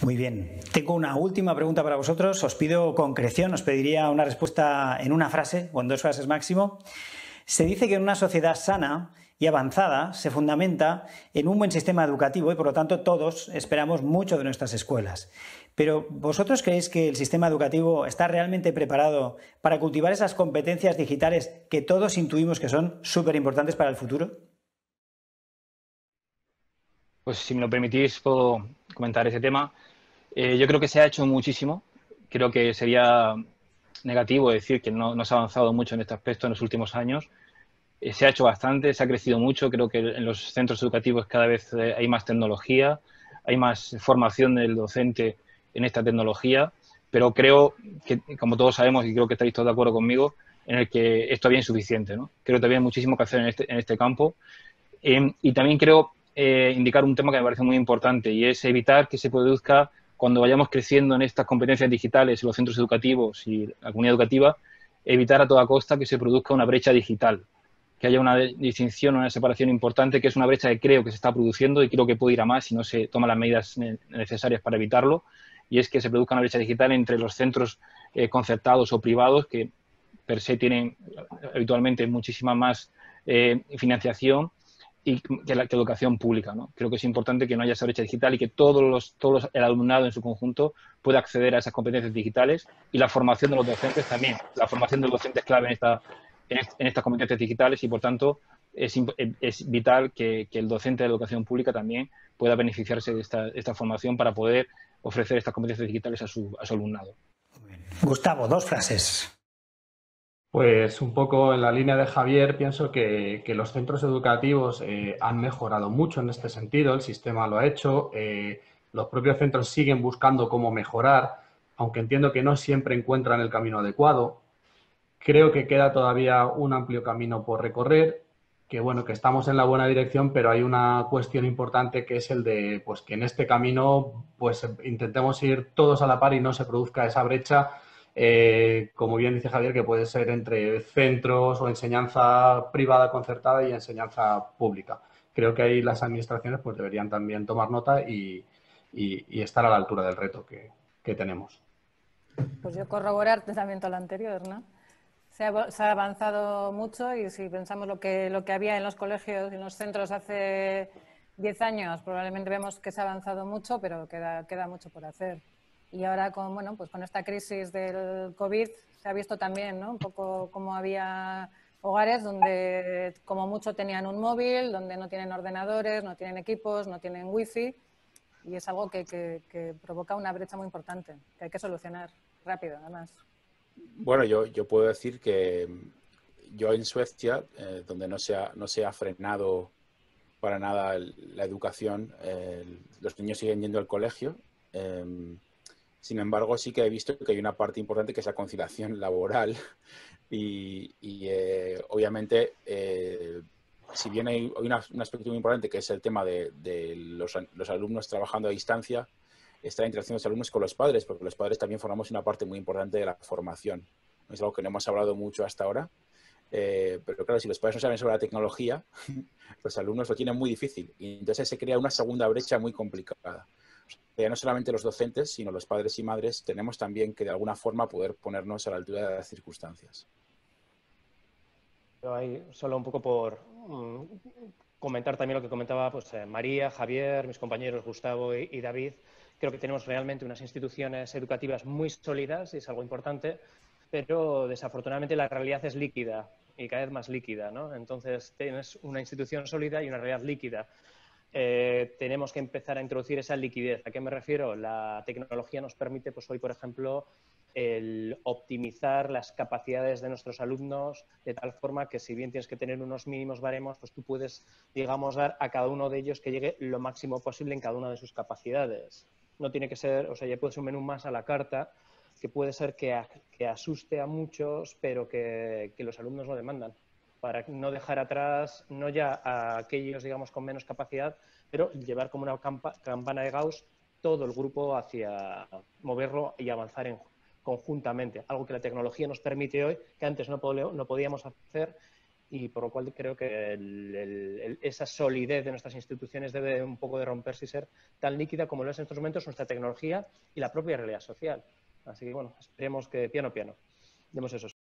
Muy bien. Tengo una última pregunta para vosotros. Os pido concreción, os pediría una respuesta en una frase o en 2 frases máximo. Se dice que en una sociedad sana y avanzada se fundamenta en un buen sistema educativo y, por lo tanto, todos esperamos mucho de nuestras escuelas. Pero, ¿vosotros creéis que el sistema educativo está realmente preparado para cultivar esas competencias digitales que todos intuimos que son súper importantes para el futuro? Pues si me lo permitís, puedo comentar ese tema. Yo creo que se ha hecho muchísimo. Creo que sería negativo decir que no se ha avanzado mucho en este aspecto en los últimos años. Se ha hecho bastante, se ha crecido mucho. Creo que en los centros educativos cada vez hay más tecnología, hay más formación del docente en esta tecnología, pero creo que, como todos sabemos, y creo que estáis todos de acuerdo conmigo, en el que es todavía insuficiente, ¿no? Creo que todavía hay muchísimo que hacer en este campo. Y también creo indicar un tema que me parece muy importante y es evitar que se produzca, cuando vayamos creciendo en estas competencias digitales en los centros educativos y la comunidad educativa, evitar a toda costa que se produzca una brecha digital, que haya una distinción, una separación importante, que es una brecha que creo que se está produciendo y creo que puede ir a más si no se toman las medidas necesarias para evitarlo, y es que se produzca una brecha digital entre los centros concertados o privados, que per se tienen habitualmente muchísima más financiación y que la educación pública, ¿no? Creo que es importante que no haya esa brecha digital y que el alumnado en su conjunto pueda acceder a esas competencias digitales, y la formación de los docentes también. La formación de los docentes es clave en estas competencias digitales y, por tanto, es vital que el docente de educación pública también pueda beneficiarse de esta formación para poder ofrecer estas competencias digitales a su alumnado. Gustavo, 2 frases. Pues un poco en la línea de Javier, pienso que los centros educativos han mejorado mucho en este sentido, el sistema lo ha hecho, los propios centros siguen buscando cómo mejorar, aunque entiendo que no siempre encuentran el camino adecuado. Creo que queda todavía un amplio camino por recorrer, que bueno, que estamos en la buena dirección, pero hay una cuestión importante que es el de pues que en este camino pues intentemos ir todos a la par y no se produzca esa brecha, como bien dice Javier, que puede ser entre centros o enseñanza privada concertada y enseñanza pública. Creo que ahí las administraciones pues deberían también tomar nota y estar a la altura del reto que tenemos. Pues yo corroborar también todo lo anterior, ¿no? Se ha avanzado mucho, y si pensamos lo que había en los colegios y en los centros hace 10 años, probablemente vemos que se ha avanzado mucho, pero queda mucho por hacer. Y ahora pues con esta crisis del COVID se ha visto también, ¿no? Un poco cómo había hogares donde como mucho tenían un móvil, donde no tienen ordenadores, no tienen equipos, no tienen wifi, y es algo que provoca una brecha muy importante, que hay que solucionar rápido, además. Bueno, yo puedo decir que yo en Suecia, donde no se ha frenado para nada la educación, los niños siguen yendo al colegio. Sin embargo, sí que he visto que hay una parte importante que es la conciliación laboral y obviamente, si bien hay un aspecto muy importante que es el tema de los alumnos trabajando a distancia, está la interacción de los alumnos con los padres, porque los padres también formamos una parte muy importante de la formación. Es algo que no hemos hablado mucho hasta ahora, pero claro, si los padres no saben sobre la tecnología, los alumnos lo tienen muy difícil y entonces se crea una segunda brecha muy complicada. O sea, no solamente los docentes, sino los padres y madres tenemos también que de alguna forma poder ponernos a la altura de las circunstancias. Yo ahí solo un poco por comentar también lo que comentaba pues, María, Javier, mis compañeros Gustavo y David. Creo que tenemos realmente unas instituciones educativas muy sólidas y es algo importante, pero desafortunadamente la realidad es líquida y cada vez más líquida, ¿no? Entonces tienes una institución sólida y una realidad líquida. Tenemos que empezar a introducir esa liquidez. ¿A qué me refiero? La tecnología nos permite, pues hoy, por ejemplo, el optimizar las capacidades de nuestros alumnos de tal forma que, si bien tienes que tener unos mínimos baremos, pues tú puedes, digamos, dar a cada uno de ellos que llegue lo máximo posible en cada una de sus capacidades. No tiene que ser, o sea, ya puede ser un menú más a la carta, que puede ser que asuste a muchos, pero que los alumnos lo demandan, para no dejar atrás, no ya a aquellos, digamos, con menos capacidad, pero llevar como una campana de Gauss todo el grupo hacia moverlo y avanzar conjuntamente. Algo que la tecnología nos permite hoy, que antes no podíamos hacer, y por lo cual creo que esa solidez de nuestras instituciones debe un poco de romperse y ser tan líquida como lo es en estos momentos nuestra tecnología y la propia realidad social. Así que, bueno, esperemos que piano, demos esos.